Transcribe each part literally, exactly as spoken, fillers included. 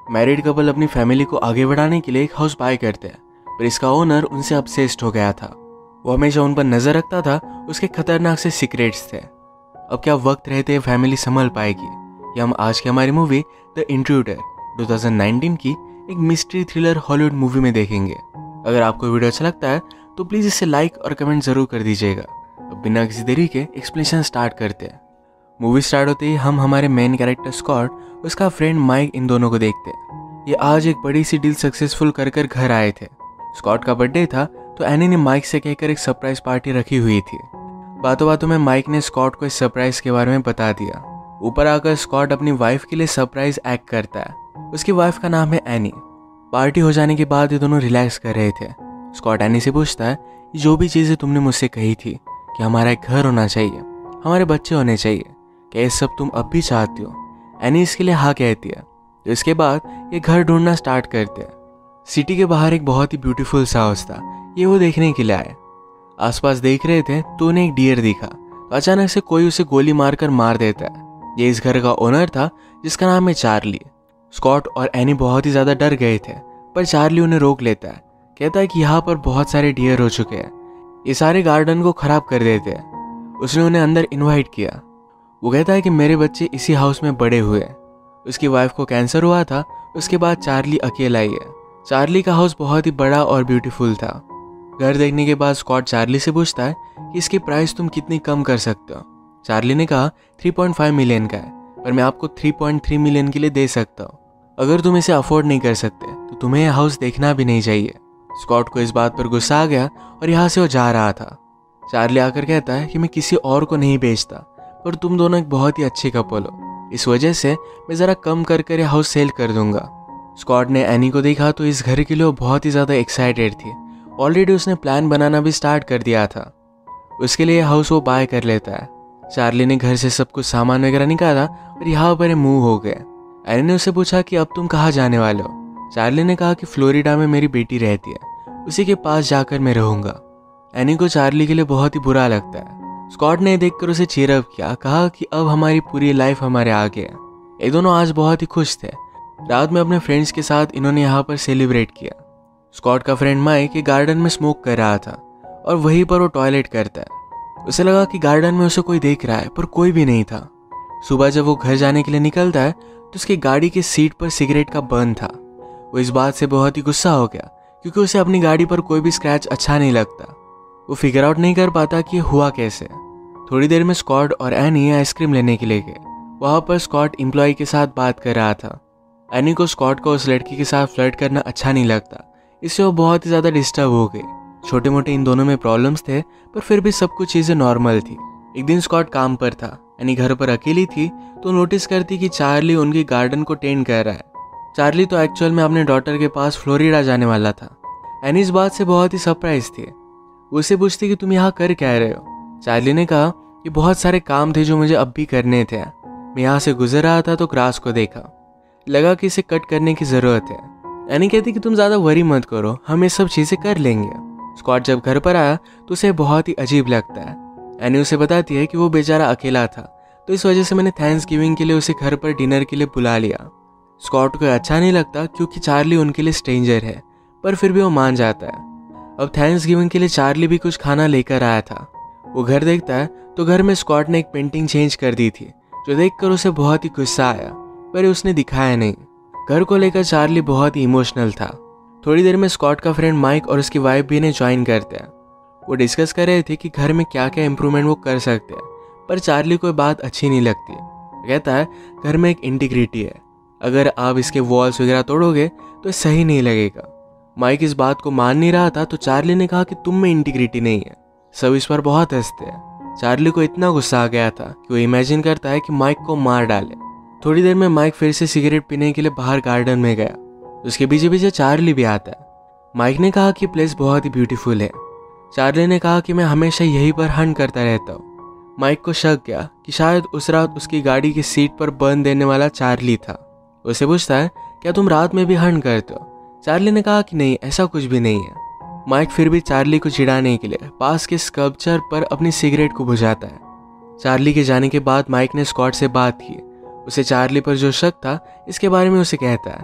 Married couple अपनी family को आगे बढ़ाने के लिए एक हाउस बाय करते हैं, पर इसका ओनर उनसे ऑब्सेस्ड हो गया था। वो हमेशा उन पर नजर रखता था, उसके खतरनाक से सीक्रेट्स थे। अब क्या वक्त रहते फैमिली संभल पाएगी? ये हम आज की हमारी मूवी द इंट्रूडर दो हज़ार उन्नीस की एक मिस्ट्री थ्रिलर हॉलीवुड मूवी में देखेंगे। अगर आपको वीडियो अच्छा लगता है तो प्लीज़ इसे लाइक और कमेंट जरूर कर दीजिएगा। अब बिना किसी देरी के एक्सप्लेनेशन स्टार्ट करते हैं। मूवी स्टार्ट होते ही हम हमारे मेन कैरेक्टर स्कॉट और उसका फ्रेंड माइक इन दोनों को देखते हैं। ये आज एक बड़ी सी डील सक्सेसफुल कर कर घर आए थे। स्कॉट का बर्थडे था तो एनी ने माइक से कहकर एक सरप्राइज पार्टी रखी हुई थी। बातों बातों में माइक ने स्कॉट को इस सरप्राइज के बारे में बता दिया। ऊपर आकर स्कॉट अपनी वाइफ के लिए सरप्राइज एक्ट करता है। उसकी वाइफ का नाम है एनी। पार्टी हो जाने के बाद ये दोनों रिलैक्स कर रहे थे। स्कॉट एनी से पूछता है, जो भी चीज़ें तुमने मुझसे कही थी कि हमारा एक घर होना चाहिए, हमारे बच्चे होने चाहिए, क्या ये सब तुम अब भी चाहती हो? एनी इसके लिए हाँ कहती है। तो इसके बाद ये घर ढूंढना स्टार्ट करते हैं। सिटी के बाहर एक बहुत ही ब्यूटीफुल सा हाउस था, ये वो देखने के लिए आए। आसपास देख रहे थे तो उन्हें एक डियर दिखा। तो अचानक से कोई उसे गोली मारकर मार देता है। ये इस घर का ओनर था जिसका नाम है चार्ली। स्कॉट और एनी बहुत ही ज़्यादा डर गए थे, पर चार्ली उन्हें रोक लेता है। कहता है कि यहाँ पर बहुत सारे डियर हो चुके हैं, ये सारे गार्डन को खराब कर देते हैं। उसने उन्हें अंदर इनवाइट किया। वो कहता है कि मेरे बच्चे इसी हाउस में बड़े हुए। उसकी वाइफ को कैंसर हुआ था, उसके बाद चार्ली अकेला ही है। चार्ली का हाउस बहुत ही बड़ा और ब्यूटीफुल था। घर देखने के बाद स्कॉट चार्ली से पूछता है कि इसकी प्राइस तुम कितनी कम कर सकते हो। चार्ली ने कहा तीन पॉइंट पाँच मिलियन का है, पर मैं आपको तीन पॉइंट तीन मिलियन के लिए दे सकता हूँ। अगर तुम इसे अफोर्ड नहीं कर सकते तो तुम्हें यह हाउस देखना भी नहीं चाहिए। स्कॉट को इस बात पर गुस्सा आ गया और यहाँ से वो जा रहा था। चार्ली आकर कहता है कि मैं किसी और को नहीं बेचता, पर तुम दोनों एक बहुत ही अच्छे कपल हो, इस वजह से मैं ज़रा कम कर कर यह हाउस सेल कर दूंगा। स्कॉट ने एनी को देखा तो इस घर के लिए वो बहुत ही ज़्यादा एक्साइटेड थी। ऑलरेडी उसने प्लान बनाना भी स्टार्ट कर दिया था। उसके लिए हाउस वो बाय कर लेता है। चार्ली ने घर से सब कुछ सामान वगैरह निकाला और यहाँ पर मूव हो गए। एनी ने उससे पूछा कि अब तुम कहाँ जाने वाले हो? चार्ली ने कहा कि फ्लोरिडा में मेरी बेटी रहती है, उसी के पास जाकर मैं रहूँगा। एनी को चार्ली के लिए बहुत ही बुरा लगता है। स्कॉट ने देखकर उसे चीयर अप किया, कहा कि अब हमारी पूरी लाइफ हमारे आगे है। ये दोनों आज बहुत ही खुश थे। रात में अपने फ्रेंड्स के साथ इन्होंने यहाँ पर सेलिब्रेट किया। स्कॉट का फ्रेंड माइक गार्डन में स्मोक कर रहा था और वहीं पर वो टॉयलेट करता है। उसे लगा कि गार्डन में उसे कोई देख रहा है, पर कोई भी नहीं था। सुबह जब वो घर जाने के लिए निकलता है तो उसकी गाड़ी की सीट पर सिगरेट का बर्न था। वो इस बात से बहुत ही गुस्सा हो गया, क्योंकि उसे अपनी गाड़ी पर कोई भी स्क्रैच अच्छा नहीं लगता। वो फिगर आउट नहीं कर पाता कि ये हुआ कैसे। थोड़ी देर में स्कॉट और एनी आइसक्रीम लेने के लिए गए। वहाँ पर स्कॉट एम्प्लॉय के साथ बात कर रहा था। एनी को स्कॉट को उस लड़की के साथ फ्लर्ट करना अच्छा नहीं लगता, इससे वो बहुत ही ज़्यादा डिस्टर्ब हो गई। छोटे मोटे इन दोनों में प्रॉब्लम्स थे, पर फिर भी सब कुछ चीज़ें नॉर्मल थी। एक दिन स्कॉट काम पर था, एनी घर पर अकेली थी, तो नोटिस करती कि चार्ली उनकी गार्डन को टेंड कर रहा है। चार्ली तो एक्चुअल में अपने डॉटर के पास फ्लोरिडा जाने वाला था। एनी इस बात से बहुत ही सरप्राइज थी। वो उससे पूछती कि तुम यहाँ कर क्या रहे हो? चार्ली ने कहा कि बहुत सारे काम थे जो मुझे अब भी करने थे। मैं यहाँ से गुजर रहा था तो ग्रास को देखा, लगा कि इसे कट करने की ज़रूरत है। एनी कहती कि तुम ज़्यादा वरी मत करो, हम ये सब चीज़ें कर लेंगे। स्कॉट जब घर पर आया तो उसे बहुत ही अजीब लगता है। एनी उसे बताती है कि वो बेचारा अकेला था, तो इस वजह से मैंने थैंक्स गिविंग के लिए उसे घर पर डिनर के लिए बुला लिया। स्कॉट को अच्छा नहीं लगता क्योंकि चार्ली उनके लिए स्ट्रेंजर है, पर फिर भी वो मान जाता है। अब थैंक्स गिविंग के लिए चार्ली भी कुछ खाना लेकर आया था। वो घर देखता है तो घर में स्कॉट ने एक पेंटिंग चेंज कर दी थी, जो देखकर उसे बहुत ही गुस्सा आया, पर उसने दिखाया नहीं। घर को लेकर चार्ली बहुत ही इमोशनल था। थोड़ी देर में स्कॉट का फ्रेंड माइक और उसकी वाइफ भी इन्हें ज्वाइन करते हैं। वो डिस्कस कर रहे थे कि घर में क्या क्या इम्प्रूवमेंट वो कर सकते हैं, पर चार्ली को बात अच्छी नहीं लगती। कहता है घर में एक इंटीग्रिटी है, अगर आप इसके वॉल्स वगैरह तोड़ोगे तो सही नहीं लगेगा। माइक इस बात को मान नहीं रहा था, तो चार्ली ने कहा कि तुम में इंटीग्रिटी नहीं है। सब इस पर बहुत हंसते हैं। चार्ली को इतना गुस्सा आ गया था कि वो इमेजिन करता है कि माइक को मार डाले। थोड़ी देर में माइक फिर से सिगरेट पीने के लिए बाहर गार्डन में गया। उसके पीछे पीछे चार्ली भी आता है। माइक ने कहा कि प्लेस बहुत ही ब्यूटीफुल है। चार्ली ने कहा कि मैं हमेशा यहीं पर हंट करता रहता हूँ। माइक को शक गया कि शायद उस रात उसकी गाड़ी की सीट पर बर्न देने वाला चार्ली था। उसे पूछता है, क्या तुम रात में भी हंट करते हो? चार्ली ने कहा कि नहीं, ऐसा कुछ भी नहीं है। माइक फिर भी चार्ली को चिढ़ाने के लिए पास के स्कल्पचर पर अपनी सिगरेट को बुझाता है। चार्ली के जाने के बाद माइक ने स्कॉट से बात की। उसे चार्ली पर जो शक था इसके बारे में उसे कहता है।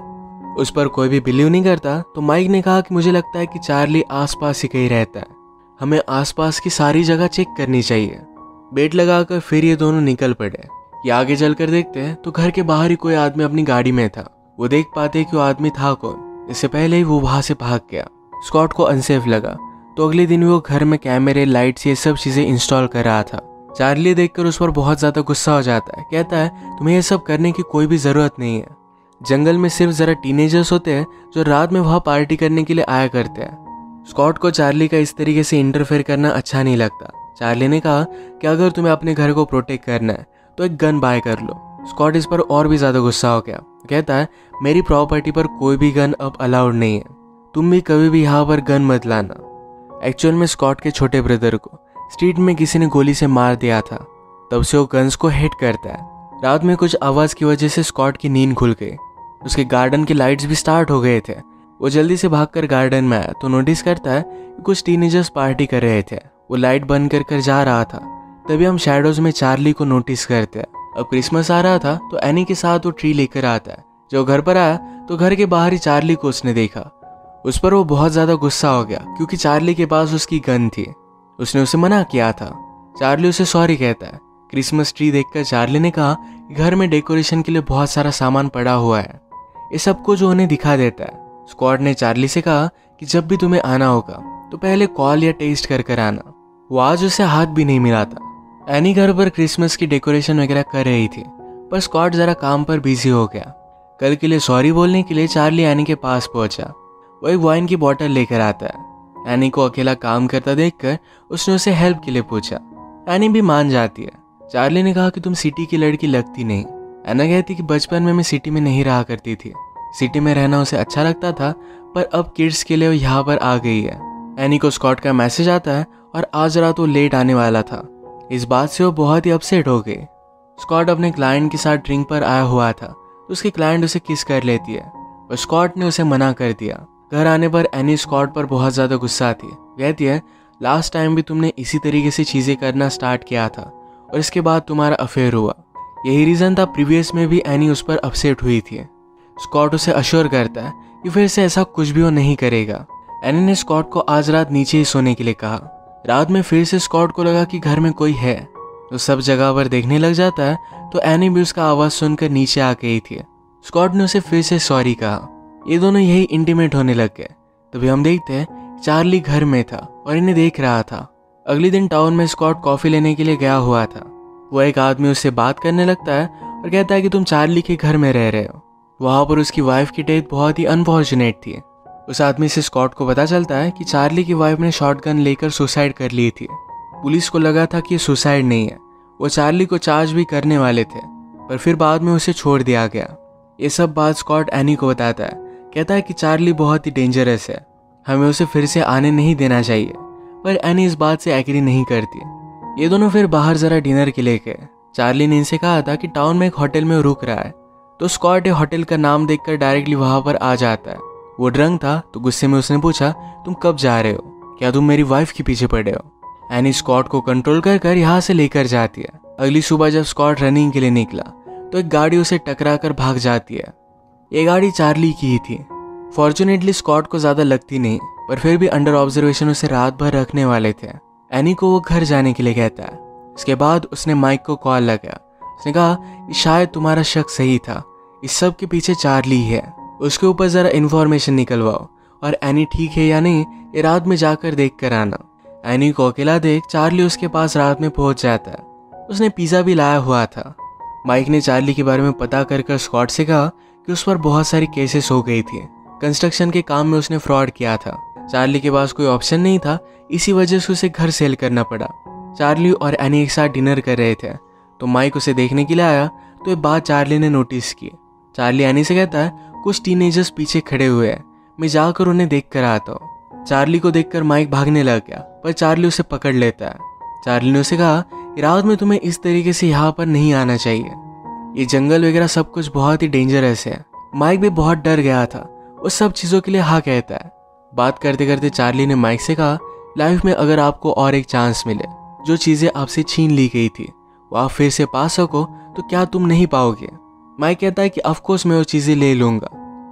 उस पर कोई भी बिलीव नहीं करता तो माइक ने कहा कि मुझे लगता है कि चार्ली आसपास ही कहीं रहता है, हमें आसपास की सारी जगह चेक करनी चाहिए। बेट लगाकर फिर ये दोनों निकल पड़े। ये आगे चलकर देखते हैं तो घर के बाहर ही कोई आदमी अपनी गाड़ी में था। वो देख पाते कि वो आदमी था कौन। इससे पहले ही वो वहां से भाग गया। स्कॉट को अनसेफ लगा तो अगले दिन वो घर में कैमरे, लाइट्स, ये सब चीजें इंस्टॉल कर रहा था। चार्ली देखकर उस पर बहुत ज्यादा गुस्सा हो जाता है। कहता है तुम्हें ये सब करने की कोई भी जरूरत नहीं है। जंगल में सिर्फ जरा टीनेजर्स होते हैं जो रात में वहां पार्टी करने के लिए आया करते हैं। स्कॉट को चार्ली का इस तरीके से इंटरफेयर करना अच्छा नहीं लगता। चार्ली ने कहा कि अगर तुम्हें अपने घर को प्रोटेक्ट करना है तो एक गन बाय कर लो। स्कॉट इस पर और भी ज्यादा गुस्सा हो गया। कहता है मेरी प्रॉपर्टी पर कोई भी गन अब अलाउड नहीं है, तुम भी कभी भी यहाँ पर गन मत लाना। एक्चुअल में स्कॉट के छोटे ब्रदर को स्ट्रीट में किसी ने गोली से मार दिया था, तब से वो गन्स को हेट करता है। रात में कुछ आवाज की वजह से स्कॉट की नींद खुल गई। उसके गार्डन के लाइट्स भी स्टार्ट हो गए थे। वो जल्दी से भागकर गार्डन में आया तो नोटिस करता है कि कुछ टीनेजर्स पार्टी कर रहे थे। वो लाइट बंद कर कर जा रहा था, तभी हम शैडोज में चार्ली को नोटिस करते हैं। अब क्रिसमस आ रहा था तो एनी के साथ वो ट्री लेकर आता है। जब घर पर आया तो घर के बाहर ही चार्ली को उसने देखा। उस पर वो बहुत ज्यादा गुस्सा हो गया क्योंकि चार्ली के पास उसकी गन थी। उसने उसे मना किया था। चार्ली उसे सॉरी कहता है। क्रिसमस ट्री देखकर चार्ली ने कहा कि घर में डेकोरेशन के लिए बहुत सारा सामान पड़ा हुआ है, ये सब कुछ उन्हें दिखा देता है। स्कॉट ने चार्ली से कहा कि जब भी तुम्हें आना होगा तो पहले कॉल या टेस्ट कर कर आना। वो आज उसे हाथ भी नहीं मिला था। एनी घर पर क्रिसमस की डेकोरेशन वगैरह कर रही थी, पर स्कॉट जरा काम पर बिजी हो गया। कल के लिए सॉरी बोलने के लिए चार्ली एनी के पास पहुंचा। वो एक वाइन की बोतल लेकर आता है। एनी को अकेला काम करता देखकर उसने उसे हेल्प के लिए पूछा। एनी भी मान जाती है। चार्ली ने कहा कि तुम सिटी की लड़की लगती नहीं। एना कहती कि बचपन में मैं सिटी में नहीं रहा करती थी, सिटी में रहना उसे अच्छा लगता था, पर अब किड्स के लिए वो यहाँ पर आ गई है। एनी को स्कॉट का मैसेज आता है और आज रात वो लेट आने वाला था। इस बात से वो बहुत ही अपसेट हो गई। स्कॉट अपने क्लाइंट के साथ ड्रिंक पर आया हुआ था तो उसकी क्लाइंट उसे किस कर लेती है, पर स्कॉट ने उसे मना कर दिया। घर आने पर एनी स्कॉट पर बहुत ज्यादा गुस्सा थी। कहती है लास्ट टाइम भी तुमने इसी तरीके से चीजें करना स्टार्ट किया था और इसके बाद तुम्हारा अफेयर हुआ। यही रीजन था प्रीवियस में भी एनी उस पर अपसेट हुई थी। स्कॉट उसे अश्योर करता है कि फिर से ऐसा कुछ भी वो नहीं करेगा। एनी ने स्कॉट को आज रात नीचे ही सोने के लिए कहा। रात में फिर से स्कॉट को लगा कि घर में कोई है तो सब जगह पर देखने लग जाता है, तो एनी भी उसका आवाज सुनकर नीचे आ गई थी। स्कॉट ने उसे फिर से सॉरी कहा। ये दोनों यही इंटीमेट होने लग गए। तभी हम देखते हैं चार्ली घर में था और इन्हें देख रहा था। अगले दिन टाउन में स्कॉट कॉफी लेने के लिए गया हुआ था। वो एक आदमी उससे बात करने लगता है और कहता है कि तुम चार्ली के घर में रह रहे हो। वहां पर उसकी वाइफ की डेथ बहुत ही अनफॉर्चुनेट थी। उस आदमी से स्कॉट को पता चलता है कि चार्ली की वाइफ ने शॉटगन लेकर सुसाइड कर ली थी। पुलिस को लगा था कि ये सुसाइड नहीं है, वो चार्ली को चार्ज भी करने वाले थे, पर फिर बाद में उसे छोड़ दिया गया। ये सब बात स्कॉट एनी को बताता है। कहता है कि चार्ली बहुत ही डेंजरस है, हमें उसे फिर से आने नहीं देना चाहिए, पर एनी इस बात से एग्री नहीं करती। ये दोनों फिर बाहर जरा डिनर के लिए गए। चार्ली ने इनसे कहा था कि टाउन में एक होटल में रुक रहा है, तो स्कॉट ये होटल का नाम देखकर डायरेक्टली वहां पर आ जाता है। वो ड्रंक था तो गुस्से में उसने पूछा तुम कब जा रहे हो, क्या तुम मेरी वाइफ के पीछे पड़े हो। एनी स्कॉट को कंट्रोल कर कर यहाँ से लेकर जाती है। अगली सुबह जब स्कॉट रनिंग के लिए निकला तो एक गाड़ी उसे टकरा कर भाग जाती है। ये गाड़ी चार्ली की ही थी। फॉर्चुनेटली स्कॉट को ज्यादा लगती नहीं, पर फिर भी अंडर ऑब्जर्वेशन उसे रात भर रखने वाले थे। एनी को वो घर जाने के लिए कहता है। इसके बाद उसने माइक को कॉल लगाया। उसने कहा कि शायद तुम्हारा शक सही था, इस सब के पीछे चार्ली है, उसके ऊपर जरा इन्फॉर्मेशन निकलवाओ और एनी ठीक है या नहीं ये रात में जाकर देख कर आना। एनी को अकेला देख चार्ली उसके पास रात में पहुंच जाता है। उसने पिज्जा भी लाया हुआ था। माइक ने चार्ली के बारे में पता कर कर स्कॉट से कहा कि उस पर बहुत सारी केसेस हो गई थी। कंस्ट्रक्शन के काम में उसने फ्रॉड किया था। चार्ली के पास कोई ऑप्शन नहीं था, इसी वजह से उसे घर सेल करना पड़ा। चार्ली और एनी एक साथ डिनर कर रहे थे तो माइक उसे देखने के लिए आया, तो ये बात चार्ली ने नोटिस की। चार्ली एनी से कहता है कुछ टीनेजर्स पीछे खड़े हुए हैं, मैं जाकर उन्हें देख कर आता हूँ। चार्ली को देखकर माइक भागने लग गया, पर चार्ली उसे पकड़ लेता है। चार्ली ने उसे कहा रात में तुम्हें इस तरीके से यहाँ पर नहीं आना चाहिए, ये जंगल वगैरह सब कुछ बहुत ही डेंजरस है। माइक भी बहुत डर गया था, उस सब चीज़ों के लिए हाँ कहता है। बात करते करते चार्ली ने माइक से कहा लाइफ में अगर आपको और एक चांस मिले, जो चीज़ें आपसे छीन ली गई थी वो आप फिर से पा सको, तो क्या तुम नहीं पाओगे। माइक कहता है कि ऑफकोर्स मैं वो चीज़ें ले लूँगा।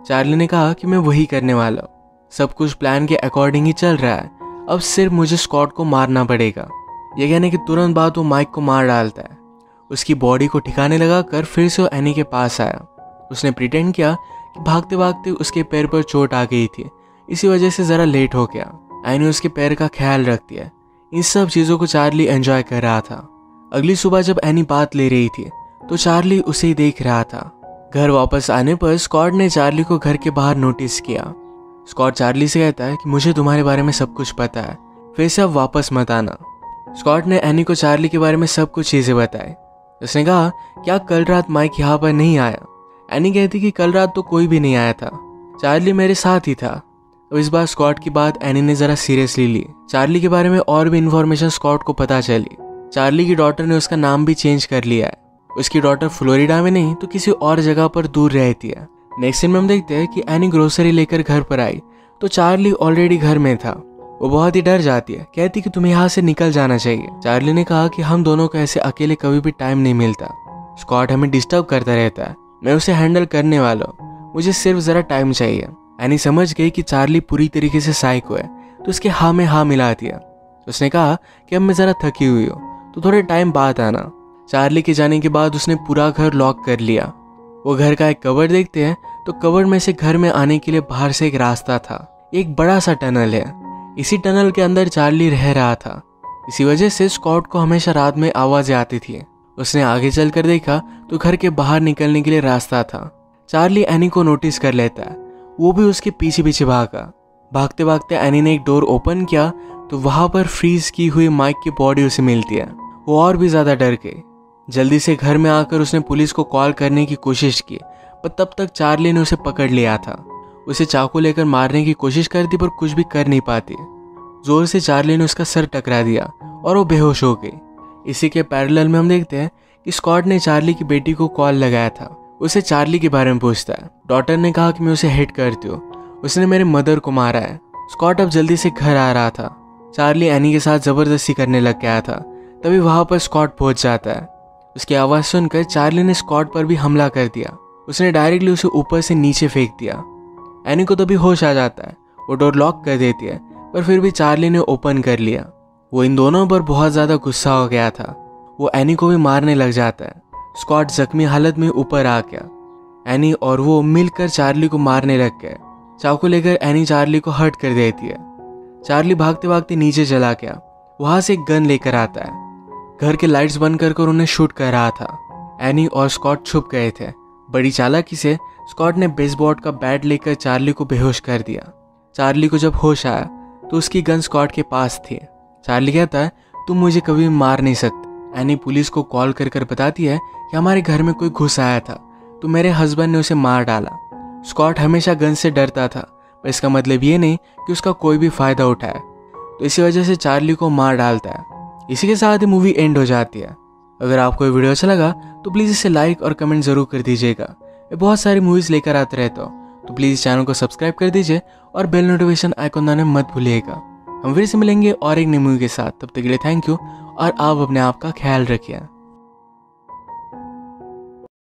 चार्ली ने कहा कि मैं वही करने वाला हूँ, सब कुछ प्लान के अकॉर्डिंग ही चल रहा है, अब सिर्फ मुझे स्कॉट को मारना पड़ेगा। ये कहने के तुरंत बाद वो माइक को मार डालता है। उसकी बॉडी को ठिकाने लगा कर फिर से वो एनी के पास आया। उसने प्रिटेंड किया कि भागते भागते उसके पैर पर चोट आ गई थी, इसी वजह से ज़रा लेट हो गया। एनी उसके पैर का ख्याल रखती है। इन सब चीज़ों को चार्ली एंजॉय कर रहा था। अगली सुबह जब एनी बात ले रही थी तो चार्ली उसे ही देख रहा था। घर वापस आने पर स्कॉट ने चार्ली को घर के बाहर नोटिस किया। स्कॉट चार्ली से कहता है कि मुझे तुम्हारे बारे में सब कुछ पता है, फिर से अब वापस मत आना। स्कॉट ने एनी को चार्ली के बारे में सब कुछ चीज़ें बताई। उसने कहा क्या कल रात माइक यहाँ पर नहीं आया? एनी कहती कि कल रात तो कोई भी नहीं आया था, चार्ली मेरे साथ ही था। अब इस बार स्कॉट की बात एनी ने ज़रा सीरियसली ली। चार्ली के बारे में और भी इन्फॉर्मेशन स्कॉट को पता चली। चार्ली की डॉटर ने उसका नाम भी चेंज कर लिया है। उसकी डॉटर फ्लोरिडा में नहीं तो किसी और जगह पर दूर रहती है। नेक्स्ट सीन में हम देखते हैं कि एनी ग्रोसरी लेकर घर पर आई तो चार्ली ऑलरेडी घर में था। वो बहुत ही डर जाती है, कहती कि तुम्हें यहाँ से निकल जाना चाहिए। चार्ली ने कहा कि हम दोनों को ऐसे अकेले कभी भी टाइम नहीं मिलता, स्कॉट हमें डिस्टर्ब करता रहता है, मैं उसे हैंडल करने वाला हूँ, मुझे सिर्फ ज़रा टाइम चाहिए। एनी समझ गई कि चार्ली पूरी तरीके से साइको है तो उसके हाँ में हाँ मिला दिया। उसने कहा कि अब मैं ज़रा थकी हुई हूँ तो थोड़े टाइम बाद आना। चार्ली के जाने के बाद उसने पूरा घर लॉक कर लिया। वो घर का एक कवर्ड देखते हैं तो कवर्ड में से घर में आने के लिए बाहर से एक रास्ता था, एक बड़ा सा टनल है। इसी टनल के अंदर चार्ली रह रहा था, इसी वजह से स्कॉट को हमेशा रात में आवाज़ें आती थी। उसने आगे चलकर देखा तो घर के बाहर निकलने के लिए रास्ता था। चार्ली एनी को नोटिस कर लेता है, वो भी उसके पीछे पीछे भागा। भागते भागते एनी ने एक डोर ओपन किया तो वहाँ पर फ्रीज की हुई माइक की बॉडी उसे मिलती है। वो और भी ज़्यादा डर गई। जल्दी से घर में आकर उसने पुलिस को कॉल करने की कोशिश की, पर तब तक चार्ली ने उसे पकड़ लिया था। उसे चाकू लेकर मारने की कोशिश करती पर कुछ भी कर नहीं पाती। जोर से चार्ली ने उसका सर टकरा दिया और वो बेहोश हो गई। इसी के पैरेलल में हम देखते हैं कि स्कॉट ने चार्ली की बेटी को कॉल लगाया था। उसे चार्ली के बारे में पूछता है। डॉटर ने कहा कि मैं उसे हेट करती हूँ, उसने मेरे मदर को मारा है। स्कॉट अब जल्दी से घर आ रहा था। चार्ली एनी के साथ ज़बरदस्ती करने लग गया था, तभी वहाँ पर स्कॉट पहुँच जाता है। उसकी आवाज़ सुनकर चार्ली ने स्कॉट पर भी हमला कर दिया। उसने डायरेक्टली उसे ऊपर से नीचे फेंक दिया। एनी को तभी होश आ जाता है। वो डोर लॉक कर देती है पर फिर भी चार्ली ने ओपन कर लिया। वो इन दोनों पर बहुत ज़्यादा गुस्सा हो गया था। वो एनी को भी मारने लग जाता है। स्कॉट जख्मी हालत में ऊपर आ गया। एनी और वो मिलकर चार्ली को मारने लग गए। चाकू लेकर एनी चार्ली को हर्ट कर देती है। चार्ली भागते भागते नीचे चला गया। वहाँ से एक गन लेकर आता है। घर के लाइट्स बंद कर कर उन्हें शूट कर रहा था। एनी और स्कॉट छुप गए थे। बड़ी चालाकी से स्कॉट ने बेसबॉल का बैट लेकर चार्ली को बेहोश कर दिया। चार्ली को जब होश आया तो उसकी गन स्कॉट के पास थी। चार्ली कहता है तुम मुझे कभी मार नहीं सकते। एनी पुलिस को कॉल कर कर बताती है कि हमारे घर में कोई घुस आया था तो मेरे हस्बैंड ने उसे मार डाला। स्कॉट हमेशा गन से डरता था, पर इसका मतलब ये नहीं कि उसका कोई भी फ़ायदा उठाए, तो इसी वजह से चार्ली को मार डालता है। इसी के साथ ही मूवी एंड हो जाती है। अगर आपको ये वीडियो अच्छा लगा तो प्लीज़ इसे लाइक और कमेंट ज़रूर कर दीजिएगा। मैं बहुत सारी मूवीज़ लेकर आते रहता हूँ, तो प्लीज़ चैनल को सब्सक्राइब कर दीजिए और बेल नोटिफिकेशन आइकन दबाना मत भूलिएगा। हम फिर से मिलेंगे और एक नई मूवी के साथ। तब तक के लिए थैंक यू और आप अपने आप का ख्याल रखिए।